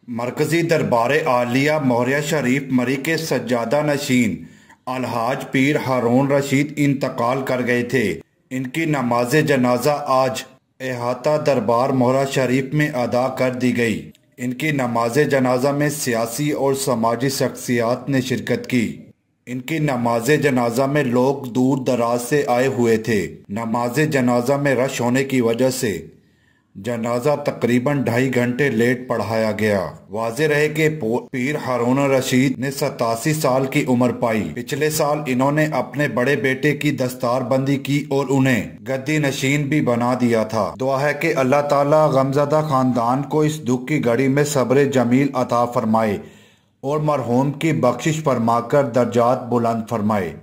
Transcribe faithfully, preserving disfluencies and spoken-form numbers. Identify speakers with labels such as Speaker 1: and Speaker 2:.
Speaker 1: मरकजी दरबार आलिया मोहरिया शरीफ मरी के सज्जादा नशीन अलहाज पीर हारून रशीद इंतकाल कर गए थे। इनकी नमाज जनाजा आज अहाता दरबार मोहरा शरीफ में अदा कर दी गई। इनकी नमाज जनाजा में सियासी और समाजी शख्सियात ने शिरकत की। इनकी नमाज जनाजा में लोग दूर दराज से आए हुए थे। नमाज जनाजा में रश होने की वजह से जनाजा तकरीबन ढाई घंटे लेट पढ़ाया गया। वाज़ेह रहे कि पीर हारून रशीद ने सतासी साल की उम्र पाई। पिछले साल इन्होंने अपने बड़े बेटे की दस्तार बंदी की और उन्हें गद्दी नशीन भी बना दिया था। दुआ है कि अल्लाह ताला गमज़दा खानदान को इस दुख की घड़ी में सब्र जमील अता फरमाए और मरहूम की बख्शिश फरमाकर दर्जात बुलंद फरमाए।